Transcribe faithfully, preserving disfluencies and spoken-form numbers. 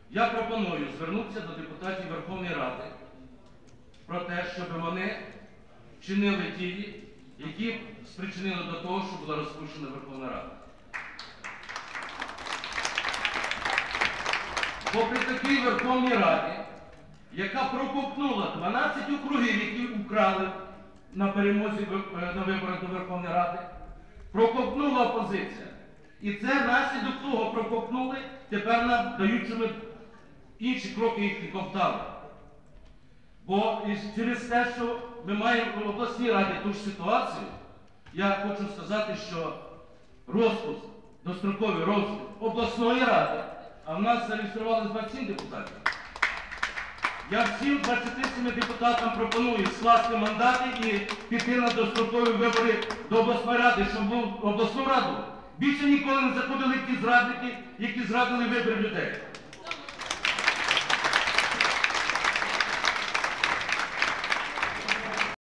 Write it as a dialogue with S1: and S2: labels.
S1: Я пропоную звернутися до депутатів Верховної Ради про те, щоб вони вчинили дії, які спричинили до того, що була розпущена Верховна Рада. Бо при такій Верховній Раді, яка проковтнула дванадцять округів, які украли на перемозі на виборах до Верховної Ради, проковтнула опозиція. І це наслідок того проковтнули, тепер нам дають, що ми інші кроки їх не ковтали. Бо через те, що ми маємо в обласній раді ту ж ситуацію, я хочу сказати, що розпуск, достроковий розпуск обласної ради, а в нас зареєстрували двадцять сім депутатів. Я всім двадцяти семи депутатам пропоную скласти мандати і піти на дострокові вибори до обласної ради, щоб в обласну раду більше ніколи не заходили ті зрадники, які зрадили вибори людей.